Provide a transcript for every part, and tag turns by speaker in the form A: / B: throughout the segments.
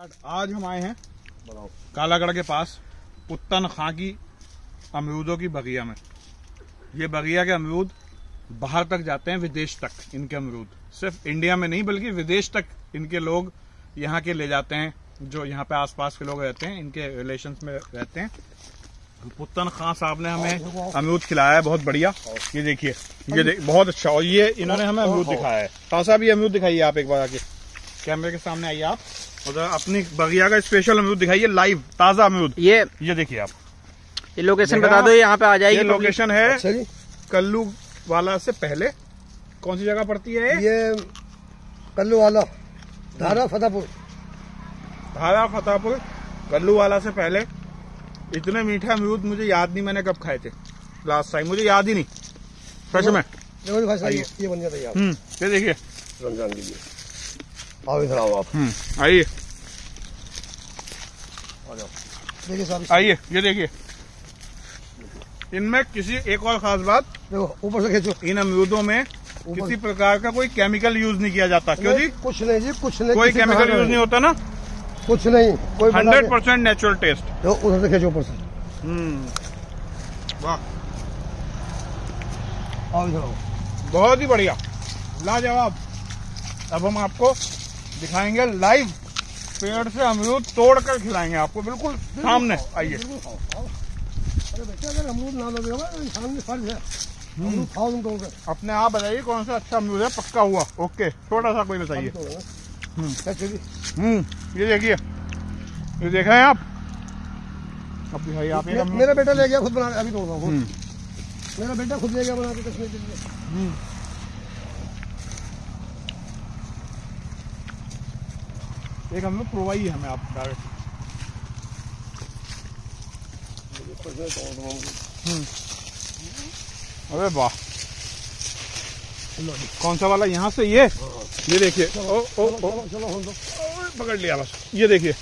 A: आज हम आए हैं कालागढ़ के पास पुत्तन खां की अमरूदों की बगिया में। ये बगिया के अमरूद बाहर तक जाते हैं, विदेश तक। इनके अमरूद सिर्फ इंडिया में नहीं बल्कि विदेश तक इनके लोग यहाँ के ले जाते हैं, जो यहाँ पे आसपास के लोग रहते हैं, इनके रिलेशंस में रहते हैं। पुत्तन खां साहब ने हमें अमरूद खिलाया है, बहुत बढ़िया। ये देखिए, बहुत अच्छा। और ये इन्होंने हमें अमरूद दिखाया है। ताऊ साहब ये अमरूद दिखाइए आप एक बार आके, कैमरे के सामने आइए आप, और अपनी बगिया का स्पेशल अमरूद दिखाइए, लाइव ताजा अमरूद। ये देखिए आप,
B: ये लोकेशन बता दो, यहाँ पे आ जाएगी।
A: ये लोकेशन है कल्लू वाला से पहले। कौन सी जगह पड़ती है
C: ये? कल्लू वाला, धारा फतेहपुर।
A: धारा फतेहपुर, कल्लू वाला से पहले। इतने मीठे अमरूद मुझे याद नहीं मैंने कब खाए थे लास्ट टाइम, मुझे याद ही नहीं सच में।
C: ये बन जाता है।
A: ये देखिए,
C: रमजान के लिए आओ, इधर आओ आप।
A: आइए
C: देखिए साहब,
A: आइए। ये देखिए, इनमें किसी एक और खास बात,
C: देखो ऊपर से खींचो,
A: इन अमरूदों में किसी प्रकार का कोई केमिकल यूज नहीं किया जाता। क्यों जी?
C: कुछ नहीं जी, कुछ नहीं,
A: कोई केमिकल यूज नहीं होता ना,
C: कुछ नहीं। कोई
A: 100% नेचुरल टेस्ट।
C: देखो उधर से खींचो, ऊपर से।
A: वाह,
C: आओ इधर आओ।
A: बहुत ही बढ़िया, लाजवाब। अब हम आपको दिखाएंगे लाइव, पेड़ से अमरूद तोड़ कर खिलाएंगे आपको, बिल्कुल सामने। आइए।
C: अरे बेटा, अगर अमरूद ना लोगे इंसान में फर्ज है, अमरूद खाओ तुम तोड़ कर।
A: अपने आप बताइए कौन सा अच्छा अमरूद है, पक्का हुआ। ओके, छोटा सा कोई बताइए। ये देखिए, ये देख रहे हैं आप। अब दिखाइए आप।
C: मेरा बेटा ले गया खुद बना, अभी तोड़ रहा हूँ। मेरा बेटा खुद ले गया बना के कश्मीर के लिए।
A: एक अमरूद प्रोवाइए हमें आप डायरेक्ट। अरे वाह, कौन सा वाला? यहाँ से ये देखिए। ओ ओ ओ, पकड़ लिया बस। ये देखिए,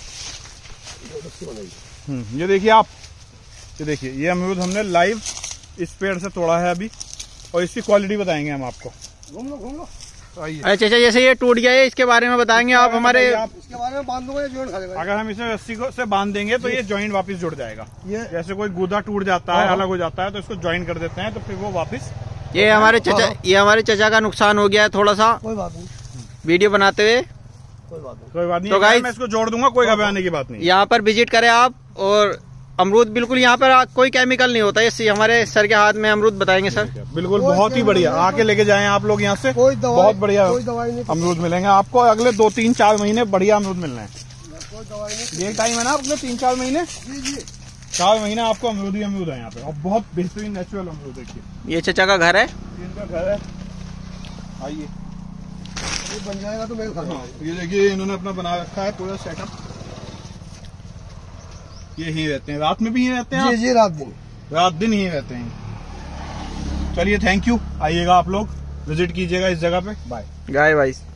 A: ये देखिए आप, ये देखिए, ये अमरूद हमने लाइव इस पेड़ से तोड़ा है अभी, और इसकी क्वालिटी बताएंगे हम आपको।
C: घूम लो।
B: अच्छा, जैसे ये टूट गया है, इसके बारे में बताएंगे आप हमारे।
C: इसके बारे में बांध दूंगा, जॉइंट खा जाएगा।
A: अगर हम इसे रस्सी से बांध देंगे तो ये जॉइंट वापस जुड़ जाएगा। जैसे कोई गूदा टूट जाता है, अलग हो जाता है, तो इसको जॉइन कर देते हैं, तो फिर वो वापस।
B: ये हमारे चचा का नुकसान हो गया है थोड़ा सा,
C: कोई बात नहीं,
B: वीडियो बनाते हुए।
A: कोई बात नहीं,
B: तो गाइस,
A: मैं इसको जोड़ दूंगा, कोई घबराने की बात नहीं।
B: यहाँ पर विजिट करें आप, और अमरूद बिल्कुल यहाँ पर कोई केमिकल नहीं होता है। हमारे सर के हाथ में अमरूद बताएंगे सर, बिल्कुल
A: बहुत ही बढ़िया। आके लेके जाएं आप लोग यहाँ से, बहुत बढ़िया अमरूद मिलेंगे आपको। अगले 2-3-4 महीने बढ़िया अमरूद मिलना है। ये टाइम है ना अपने 3-4 महीने, 4 महीने आपको अमरूद ही अमरूद है यहाँ पे, और बहुत बेहतरीन नेचुरल अमरूद। देखिए,
B: ये चचा का घर है,
A: इनका घर है। आइए,
C: बन जाएगा तो मेरे घर।
A: ये देखिए, इन्होंने अपना बना रखा है पूरा सेटअप। ये यहीं रहते हैं, रात में भी यहीं रहते हैं?
C: जी, रात दिन
A: यहीं रहते हैं। चलिए, थैंक यू। आइएगा आप लोग, विजिट कीजिएगा इस जगह पे। Bye
B: bye.